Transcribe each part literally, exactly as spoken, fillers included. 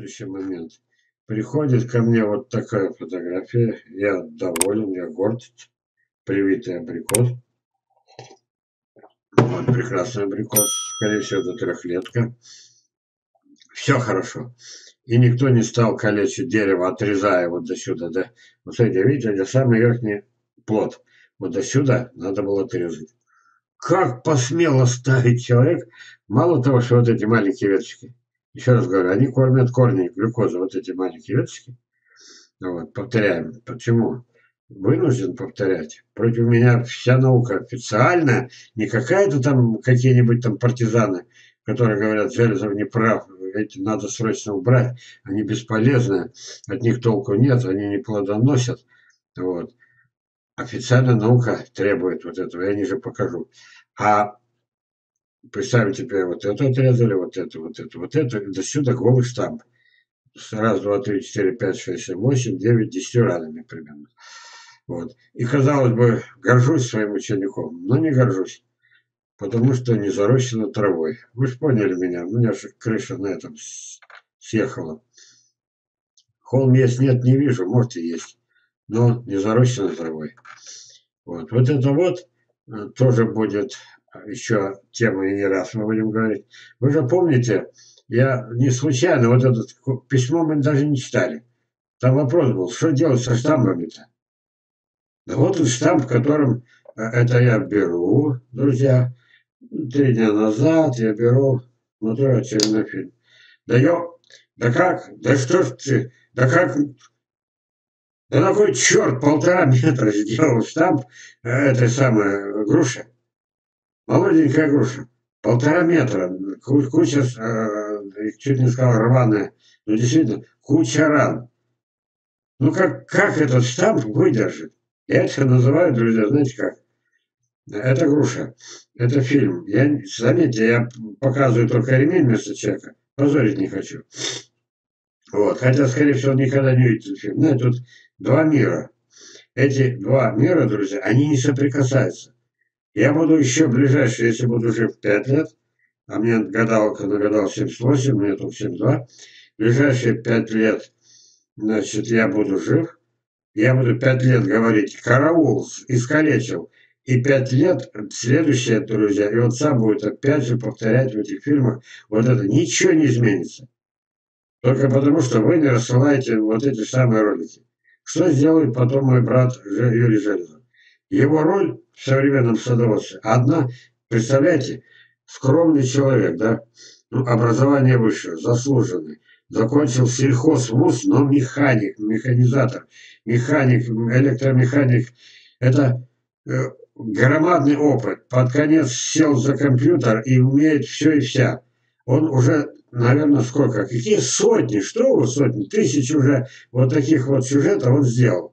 следующий момент. Приходит ко мне вот такая фотография. Я доволен, я горд. Привитый абрикос. Вот прекрасный абрикос. Скорее всего, это трехлетка. Все хорошо. И никто не стал калечить дерево, отрезая вот до сюда, да. Вот смотрите, видите, это самый верхний плод. Вот до сюда надо было отрезать. Как посмел оставить человек, мало того, что вот эти маленькие веточки, еще раз говорю, они кормят корни глюкозы, вот эти маленькие веточки. Вот, повторяем. Почему? Вынужден повторять. Против меня вся наука официальная, не какая-то там какие-нибудь там партизаны, которые говорят, Железов не прав, эти надо срочно убрать, они бесполезны, от них толку нет, они не плодоносят. Вот. Официальная наука требует вот этого, я ниже покажу. А представьте теперь, вот это отрезали, вот это, вот это, вот это, до сюда голый штамп. Раз, два, три, четыре, пять, шесть, семь, восемь, девять, десять ранами примерно. Вот. И, казалось бы, горжусь своим учеником, но не горжусь, потому что не зарощено травой. Вы же поняли меня, у меня же крыша на этом съехала. Холм есть, нет, не вижу, может и есть, но не зарощено травой. Вот, вот это вот тоже будет еще тема, и не раз мы будем говорить. Вы же помните, я не случайно, вот это письмо мы даже не читали. Там вопрос был, что делать со штампами-то? Да вот он штамп, в котором это я беру, друзья. Три дня назад я беру, смотрю очередной фильм. Да ё, да как, да что ж ты, да как, да на кой черт полтора метра сделал штамп этой самой груши? Молоденькая груша. Полтора метра. Куча, э, чуть не сказал рваная. Ну, действительно, куча ран. Ну, как, как этот штамп выдержит? Я это называю, друзья, знаете как? Это груша. Это фильм. Я, заметьте, я показываю только ремень вместо человека. Позорить не хочу. Вот. Хотя, скорее всего, он никогда не увидит этот фильм. Ну, тут два мира. Эти два мира, друзья, они не соприкасаются. Я буду еще ближайший, если буду жив пять лет, а мне гадалка нагадал семьдесят восемь, мне только семьдесят два, ближайшие пять лет, значит, я буду жив, я буду пять лет говорить «караул», «искалечил», и пять лет следующее, друзья, и вот сам будет опять же повторять в этих фильмах, вот это ничего не изменится. Только потому, что вы не рассылаете вот эти самые ролики. Что сделает потом мой брат Юрий Железов? Его роль в современном садоводстве одна, представляете, скромный человек, да, ну, образование высшее, заслуженный, закончил сельхозвуз, но механик, механизатор, механик, электромеханик, это э, громадный опыт, под конец сел за компьютер и умеет все и вся. Он уже, наверное, сколько, какие сотни, что вы сотни, тысяч уже вот таких вот сюжетов он сделал.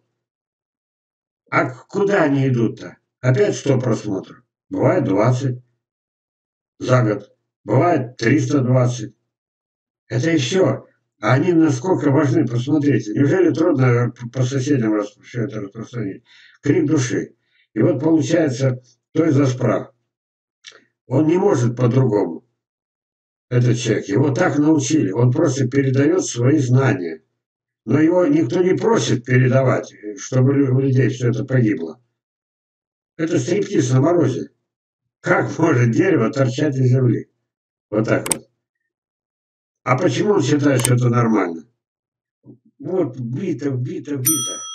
А куда они идут-то? Опять сто просмотров. Бывает двадцать за год. Бывает триста двадцать. Это и все. А они насколько важны, посмотрите. Неужели трудно по соседям все это распространить? Крик души. И вот получается, то из-за справ. Он не может по-другому. Этот человек. Его так научили. Он просто передает свои знания. Но его никто не просит передавать, чтобы у людей все это погибло. Это стриптиз на морозе. Как может дерево торчать из земли? Вот так вот. А почему он считает, что это нормально? Вот, бито, бито, бито.